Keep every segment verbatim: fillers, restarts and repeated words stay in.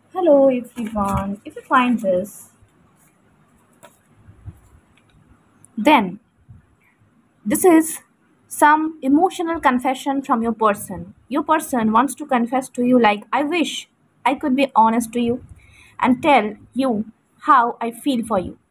Hello everyone. If you find this, then this is some emotional confession from your person. Your person wants to confess to you, like, I wish I could be honest to you and tell you how I feel for you.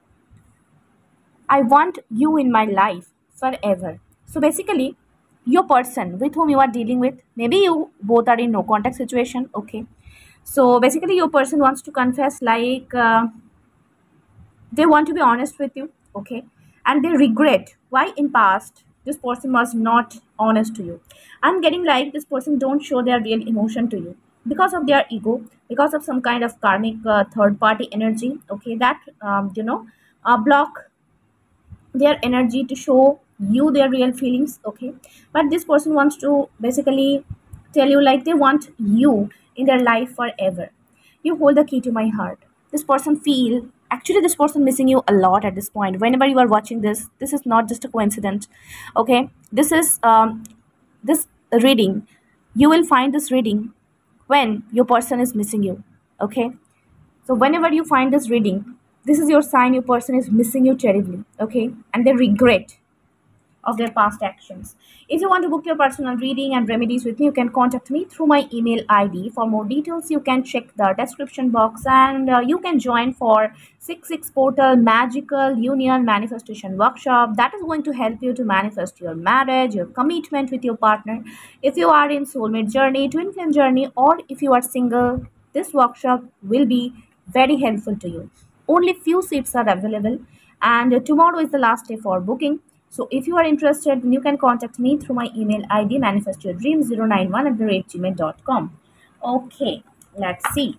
I want you in my life forever. So basically, your person with whom you are dealing with, maybe you both are in no contact situation, okay? So basically, your person wants to confess, like, uh, they want to be honest with you, okay, and they regret why in past this person was not honest to you. I'm getting like this person don't show their real emotion to you because of their ego, because of some kind of karmic uh, third party energy, okay, that um, you know uh, block their energy to show you their real feelings, okay. But this person wants to basically tell you, like, they want you in their life forever. You hold the key to my heart. This person feel, actually this person missing you a lot at this point. Whenever you are watching this, this is not just a coincidence, okay. This is um this reading, you will find this reading when your person is missing you, okay. So whenever you find this reading, this is your sign your person is missing you terribly, okay, and they regret of their past actions. If you want to book your personal reading and remedies with me, you can contact me through my email I D. For more details, you can check the description box, and uh, you can join for six six Portal Magical Union Manifestation Workshop. That is going to help you to manifest your marriage, your commitment with your partner. If you are in soulmate journey, twin flame journey, or if you are single, this workshop will be very helpful to you. Only few seats are available, and tomorrow is the last day for booking. So if you are interested, then you can contact me through my email I D manifestyourdream zero nine one at the rate gmail dot com. Okay, let's see.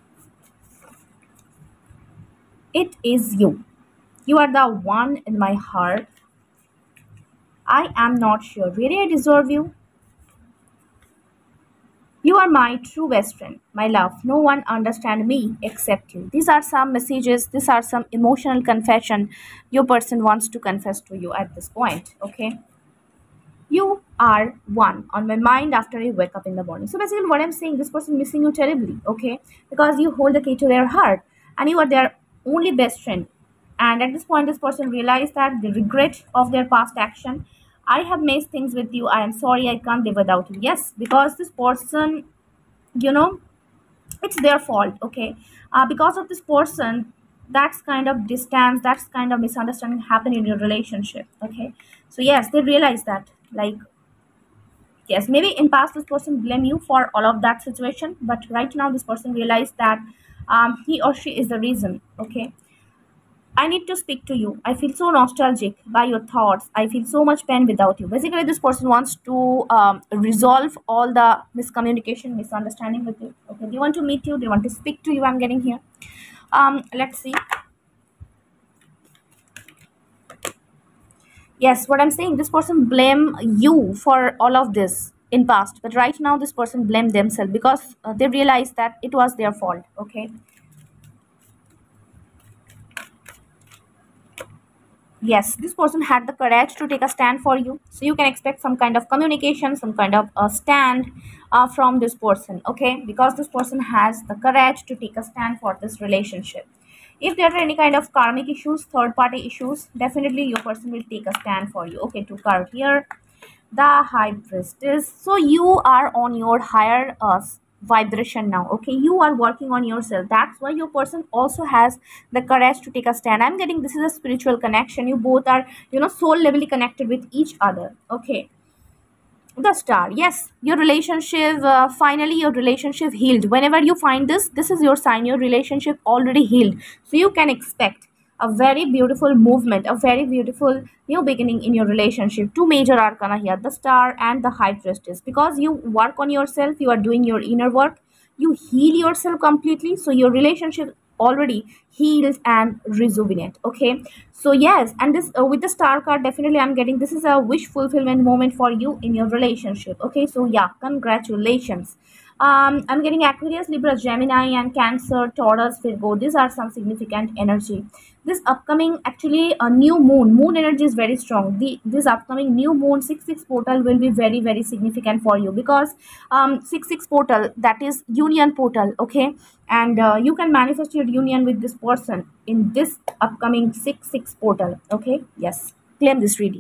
It is you. You are the one in my heart. I am not sure. Really, I deserve you. You are my true best friend, my love. No one understands me except you. These are some messages, these are some emotional confession your person wants to confess to you at this point. Okay. You are one on my mind after I wake up in the morning. So basically what I'm saying, this person missing you terribly, okay? Because you hold the key to their heart and you are their only best friend. And at this point, this person realized that the regret of their past action. I have messed things with you. I am sorry, I can't live without you. Yes, because this person, you know, it's their fault, okay. Uh, because of this person, that's kind of distance, that's kind of misunderstanding happen in your relationship, okay. So yes, they realize that, like, yes, maybe in past this person blame you for all of that situation, but right now this person realized that um, he or she is the reason, okay. I need to speak to you. I feel so nostalgic by your thoughts. I feel so much pain without you. Basically, this person wants to um, resolve all the miscommunication, misunderstanding with you. Okay, they want to meet you. They want to speak to you. I'm getting here. Um, let's see. Yes, what I'm saying, this person blame you for all of this in past, but right now this person blame themselves because uh, they realize that it was their fault. Okay. Yes, this person had the courage to take a stand for you, so you can expect some kind of communication, some kind of a stand uh, from this person, okay, because this person has the courage to take a stand for this relationship. If there are any kind of karmic issues, third party issues, definitely your person will take a stand for you. Okay, to card here, the high priestess. So you are on your higher uh, vibration now, okay. You are working on yourself. That's why your person also has the courage to take a stand. I'm getting this is a spiritual connection. You both are, you know, soul levelly connected with each other, okay. The star, yes, your relationship, uh, finally your relationship healed. Whenever you find this, this is your sign your relationship already healed. So you can expect a very beautiful movement, a very beautiful new beginning in your relationship. Two major arcana here, the star and the high priestess, because you work on yourself, you are doing your inner work, you heal yourself completely, so your relationship already healed and rejuvenate, okay. So yes, and this uh, with the star card, definitely I'm getting this is a wish fulfillment moment for you in your relationship, okay. So yeah, congratulations. um, I'm getting Aquarius, Libra, Gemini, and Cancer, Taurus, Virgo. These are some significant energy. This upcoming, actually, a new moon. Moon energy is very strong. The this upcoming new moon six six portal will be very very significant for you, because um six six portal, that is union portal. Okay, and uh, you can manifest your union with this person in this upcoming six six portal. Okay, yes, claim this reading.